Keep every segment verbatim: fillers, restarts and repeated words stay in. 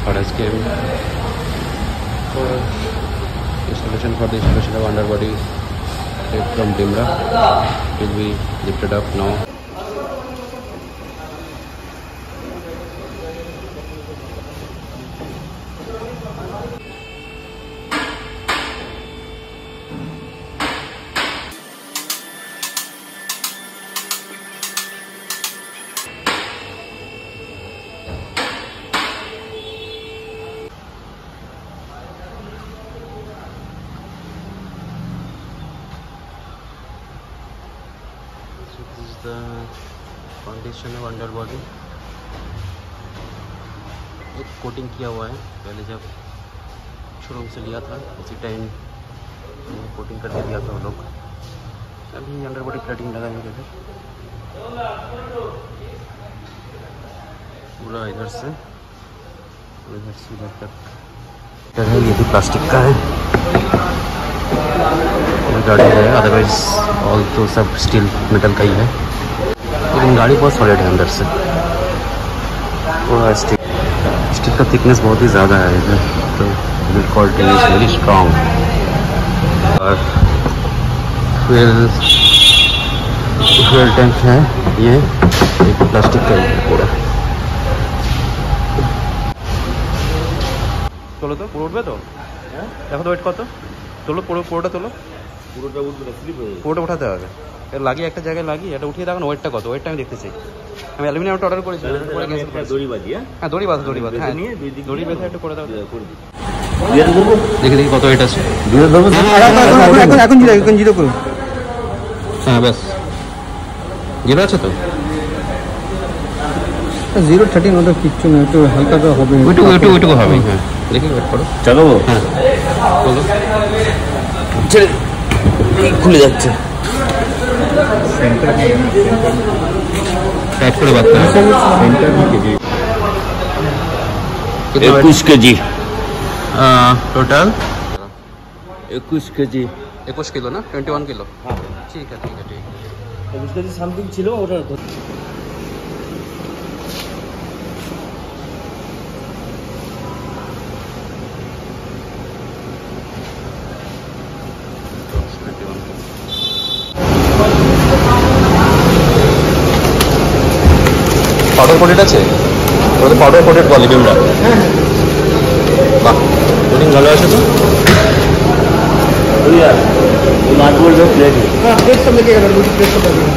Faras came for installation for the installation of underbody from Dimra. It will be lifted up now. This is the foundation है under body. एक coating किया हुआ है, पहले जब showroom से लिया था उसी टाइम कोटिंग करके दिया था वो लोग। अभी अंडर बॉडी प्लेटिंग लगाएंगे इधर पूरा, इधर से इधर से इधर तक है। ये भी प्लास्टिक का है गाड़ी है, अदरवाइज ऑल तो सब स्टील मेटल का ही है, लेकिन गाड़ी बहुत सॉलिड है अंदर से। पूरा स्टील स्टील का थिकनेस बहुत ही ज़्यादा है इधर, तो build quality is very strong. और फ्यूल फ्यूल टैंक है, ये एक प्लास्टिक का ही है पूरा। তোলো তো পুরো উঠবে তো, দেখো তো ওয়েট কত, তোলো পুরো পুরোটা তোলো, পুরোটা উঠবে, পুরোটা উঠাতে হবে। এটা লাগিয়ে একটা জায়গায় লাগিয়ে এটা উঠিয়ে দেখো না ওয়েটটা কত, ওয়েটটা আমি দেখতে চাই। আমি অ্যালুমিনিয়ামটা অর্ডার করেছি, দড়ি বাঁধি। হ্যাঁ দড়ি বাঁধ দড়ি বাঁধ হ্যাঁ দড়ি বেঁধে একটু করে দাও, দেখি দেখি কত ওয়েট আছে। এখন এখন জিরো এখন জিরো করুন। হ্যাঁ ব্যাস জিরো আছে তো, জিরো থার্টিন ওটা কিচ্ছু না, একটু হালকা তো হবে, ওইটুকু ওইটুকু ওইটুকু হবে। হ্যাঁ দেখি ওয়েট করো, চলো। হ্যাঁ বলো, খুলে যাচ্ছে, টাইট করে বাঁধতে হবে। একুশ কেজি টোটাল, একুশ কেজি একুশ কিলো না, টোয়েন্টি ওয়ান কিলো। হ্যাঁ ঠিক আছে ঠিক আছে ঠিক আছে, একুশ কেজি সামথিং ছিল ওটা। পাউডার কোটেড আছে, ওদের পাউডার কোটেড বলে বিমরা। বাহ কোটিং ভালো আছে তো। नाट बोल्ट प्लेट हाँ प्लेट सब लेके अगर प्लेट सब कर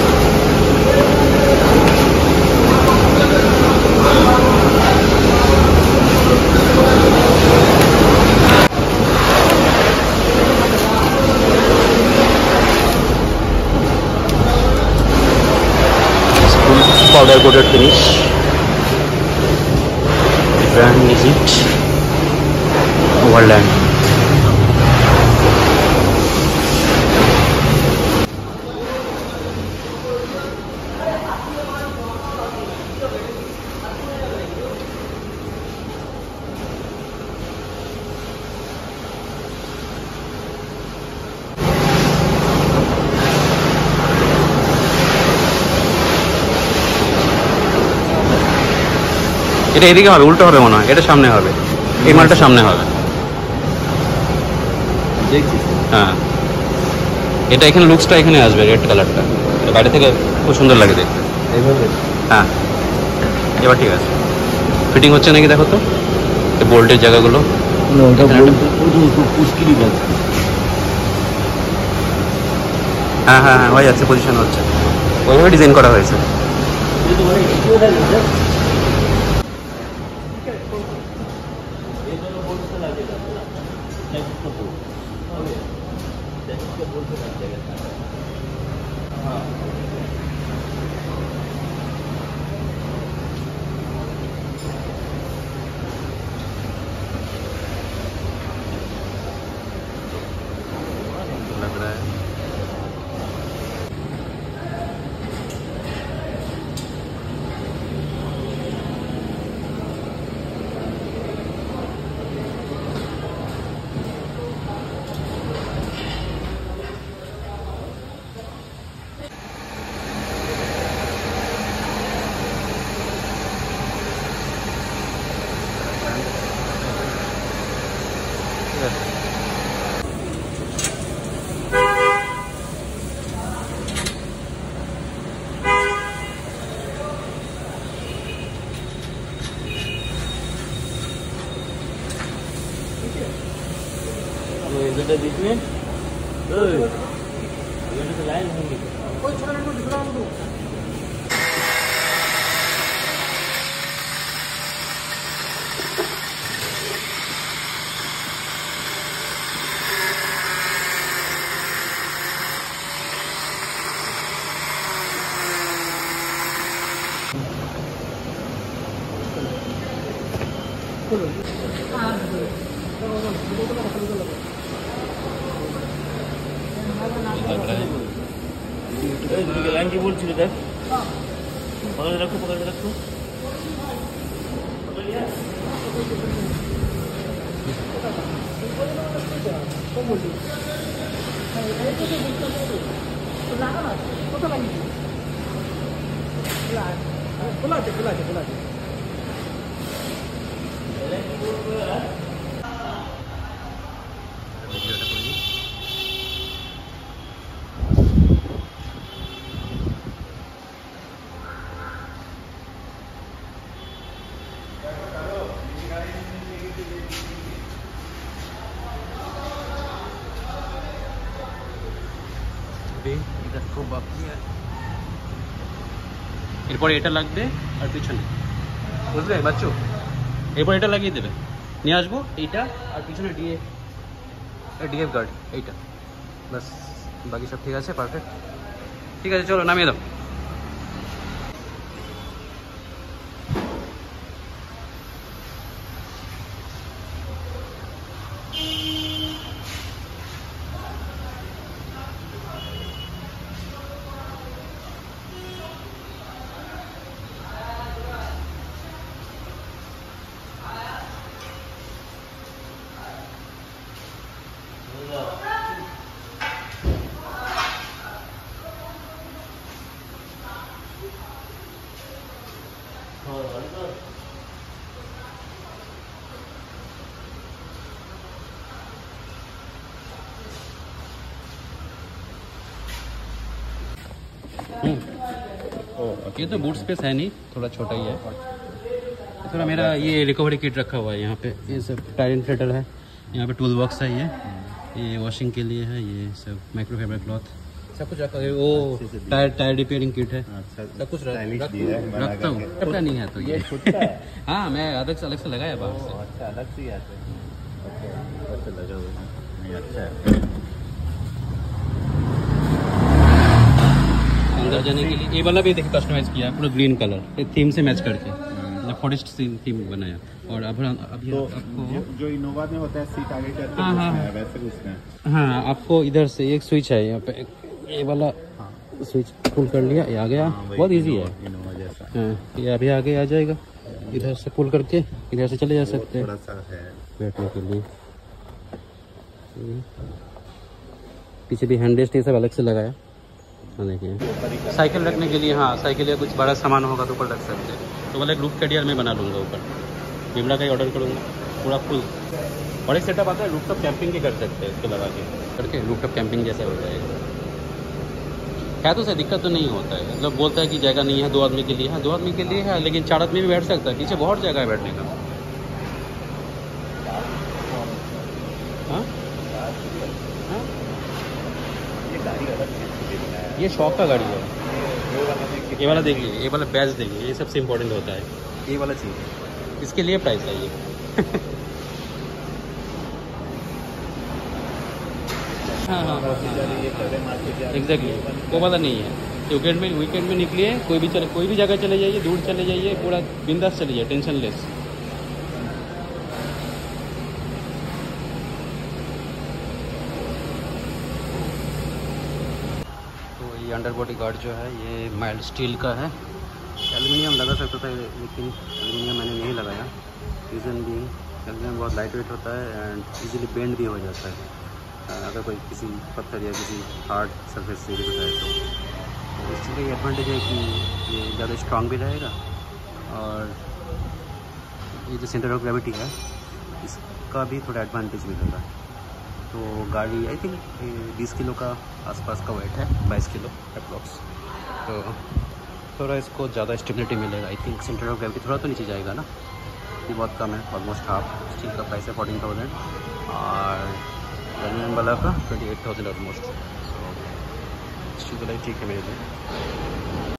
powder coated finish. The brand is it Overland. এটা এদিকে হবে, উল্টো হবে মনে হয়, এটা সামনে হবে, এই মালটা সামনে হবে। হ্যাঁ এটা এখানে লুকসটা এখানে আসবে, রেড কালারটা বাইরে থেকে খুব সুন্দর লাগে দেখতে। হ্যাঁ এবার ঠিক আছে, ফিটিং হচ্ছে নাকি দেখো তো বোল্টের জায়গাগুলো। হ্যাঁ হ্যাঁ হ্যাঁ হয়ে যাচ্ছে, পজিশন হচ্ছে, ওইভাবে ডিজাইন করা হয়েছে। लग रहा है बेटा बीच में तो लाइन होंगे कोई छोटा लड़का दूसरा हमको लाइन की बोल चुके थे पकड़ रखो पकड़ रखो এরপর এটা লাগবে আর পিছনে বুঝলে বাচ্চু এরপর এটা লাগিয়ে দেবে নিয়ে আসবো এইটা আর পিছনে ডিএ ডিএফ গার্ড এইটা বাস বাকি সব ঠিক আছে পারফেক্ট ঠিক আছে চলো নামিয়ে দাও ये तो बूट स्पेस है नहीं थोड़ा छोटा ही है थोड़ा मेरा ये रिकवरी किट रखा हुआ है यहाँ पे ये सब टायर इन्फ्लेटर है यहाँ पे टूल बॉक्स है ये ये वॉशिंग के लिए है ये सब माइक्रोफाइबर क्लॉथ सब कुछ रखा है वो टायर टायर रिपेयरिंग किट है सब कुछ रखता हूँ कपड़ा नहीं है तो ये हाँ मैं अलग से अलग से लगाया बाहर से अच्छा अलग से लगा हुआ है अच्छा अंदर जाने के लिए ये वाला भी देखिए कस्टमाइज किया पूरा ग्रीन कलर ये थीम से मैच करके मतलब फॉरेस्ट थीम बनाया और अब अभी तो आपको जो इनोवा में होता है सीट आगे करके हाँ हाँ वैसे उसमें हाँ आपको इधर से एक स्विच है यहाँ पे ये वाला स्विच पुल कर लिया ये आ गया बहुत इजी है इनोवा जैसा हाँ ये अभी आगे आ जाएगा इधर से पुल करके इधर से चले जा सकते हैं थोड़ा सा है बैठने के लिए पीछे भी हैंड रेस्ट ये सब अलग से लगाया देखिए साइकिल रखने के लिए हाँ साइकिल या कुछ बड़ा सामान होगा तो ऊपर रख सकते हैं तो वाला रूफ कैरियर में बना लूँगा ऊपर बिमला का ही ऑर्डर करूँगा पूरा फुल बड़े सेटअप आता है रूफटॉप कैंपिंग भी कर सकते हैं इसको लगा के करके रूफटॉप कैंपिंग जैसा हो जाएगा है तो सही दिक्कत तो नहीं होता है मतलब बोलता है कि जगह नहीं है दो आदमी के लिए हाँ दो आदमी के लिए है लेकिन चार आदमी भी बैठ सकता है पीछे बहुत जगह है बैठने का हाँ ये शॉप का गाड़ी है ये वाला देखिए ये वाला बैच देखिए ये सबसे इम्पोर्टेंट होता है ये वाला चीज़ इसके लिए प्राइस है ये हाँ हाँ एग्जैक्टली वो वाला नहीं है वीकेंड में वीकेंड में निकलिए कोई भी चले कोई भी जगह चले जाइए दूर चले जाइए पूरा बिंदास चले जाइए tensionless under body guard जो है ये माइल्ड स्टील का है एल्युमिनियम लगा सकता था लेकिन एल्युमिनियम मैंने नहीं लगाया रीज़न भी एल्युमिनियम बहुत लाइट वेट होता है एंड इजीली बेंड भी हो जाता है अगर कोई किसी पत्थर या किसी हार्ड सरफेस से भी होता है तो इसलिए एडवांटेज है कि ये ज़्यादा स्ट्रांग भी रहेगा और ये जो सेंटर ऑफ ग्रेविटी है इसका भी थोड़ा एडवांटेज मिलेगा तो गाड़ी आई थिंक बीस किलो का आसपास का वेट है बाईस किलो अप्रॉक्स तो थोड़ा इसको ज़्यादा स्टेबिलिटी मिलेगा I think centre of gravity थोड़ा तो नीचे जाएगा ना ये बहुत कम है ऑलमोस्ट हाफ स्टील का प्राइस है फोर्टीन थाउजेंड और एलुमिनियम वाला का ट्वेंटी एट थाउजेंड ऑलमोस्ट, ठीक है मेरे लिए।